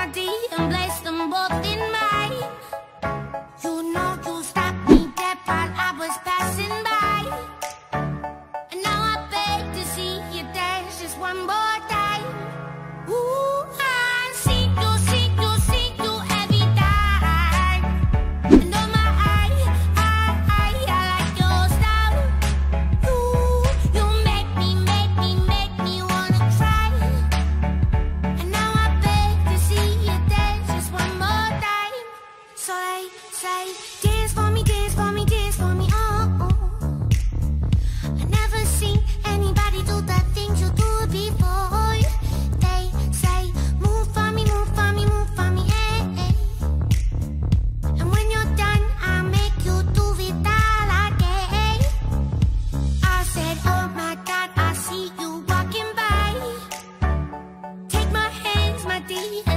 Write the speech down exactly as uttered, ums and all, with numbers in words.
body and place them both in mine. You know you stopped me dead while I was passing by, and now I beg to see you dance just one more time. Ooh, I see you, see you, see you every time. And oh my, I, I, I, I like your style. Ooh, you make me, make me, make me wanna try. And now I beg to see you dance just one more time. So they say, dance for me, dance for me, dance for me, oh, oh. I never seen anybody do the things you do before. They say, move for me, move for me, move for me, eh, eh. And when you're done, I'll make you do it all again. I said, oh my God, I see you walking by. Take my hands, my dear,